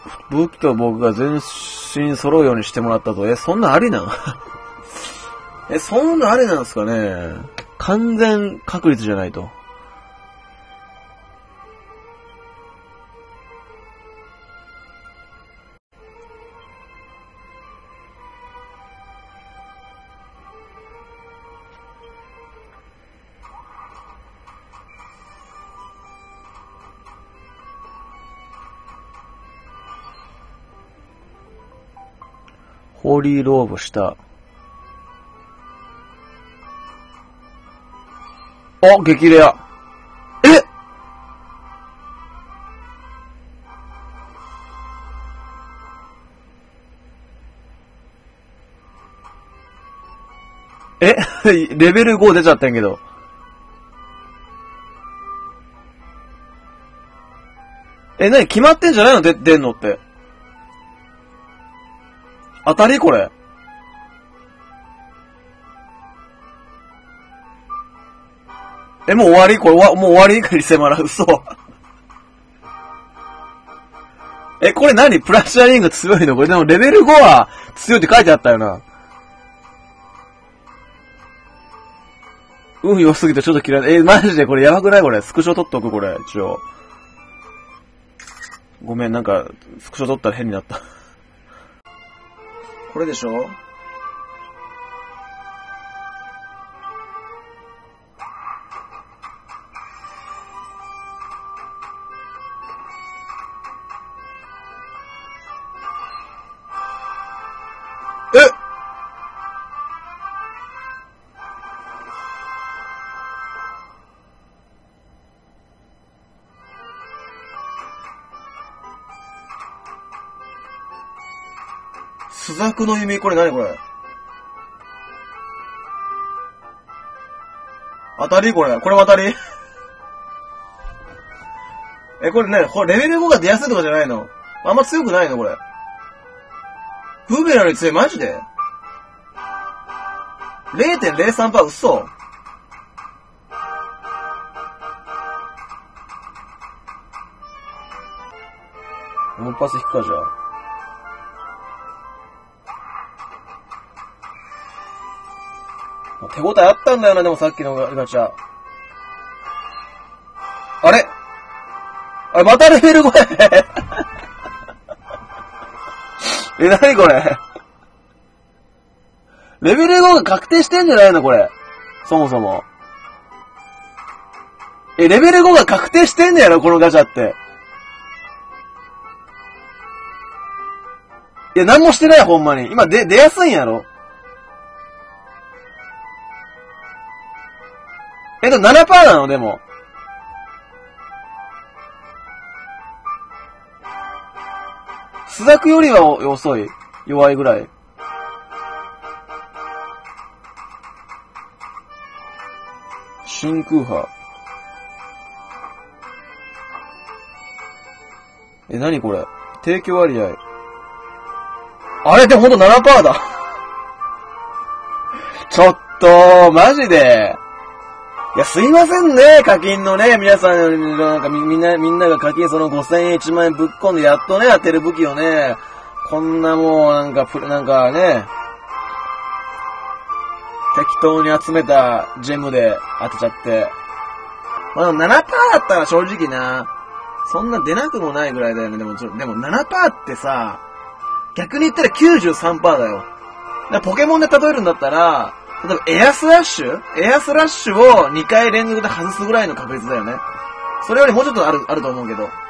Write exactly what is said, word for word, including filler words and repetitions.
武器と僕が全身揃うようにしてもらったと。え、そんなありなんえ、そんなありなんですかね。完全確率じゃないと。ホーリーローブした。あ、激レア。ええレベルご出ちゃったんやけど。え、なに決まってんじゃないの？で、出んのって。当たりこれ。え、もう終わりこれわ、もう終わりかリセマラ、嘘。え、これ何プラシアリング強いのこれでもレベルごは強いって書いてあったよな。運良すぎてちょっと嫌い。え、マジでこれやばくないこれ。スクショ撮っとくこれ、一応。ごめん、なんか、スクショ撮ったら変になった。これでしょ？え！スザクの弓、これ何これ？当たりこれ。これも当たりえ、これね、これレベルごが出やすいとかじゃないの？あんま強くないのこれ。フーベラより強いマジで ?れいてんれいさんパーセント 嘘。もう一発引くかじゃあ。手応えあったんだよな、でもさっきのガチャ。あれあれ、またレベルごやえ、なにこれレベルごが確定してんじゃないのこれ。そもそも。え、レベルごが確定してんねやろこのガチャって。いや、なんもしてないほんまに。今、で、出やすいんやろえっと、ななパーセント なのでも。スザクよりは遅い。弱いぐらい。真空波。え、なにこれ提供割合。あれでもほんと ななパーセント だ。ちょっと、マジで。いや、すいませんね、課金のね、皆さん、なんかみ、みんな、みんなが課金そのごせんえん、いちまんえんぶっ込んで、やっとね、当てる武器をね、こんなもう、なんか、プなんかね、適当に集めたジェムで当てちゃって。まあ、ななパーセント だったら正直な、そんな出なくもないぐらいだよね。でも、でも ななパーセント ってさ、逆に言ったら きゅうじゅうさんパーセント だよ。だからポケモンで例えるんだったら、例えばエアスラッシュエアスラッシュをにかい連続で外すぐらいの確率だよね。それよりもうちょっとある、あると思うけど。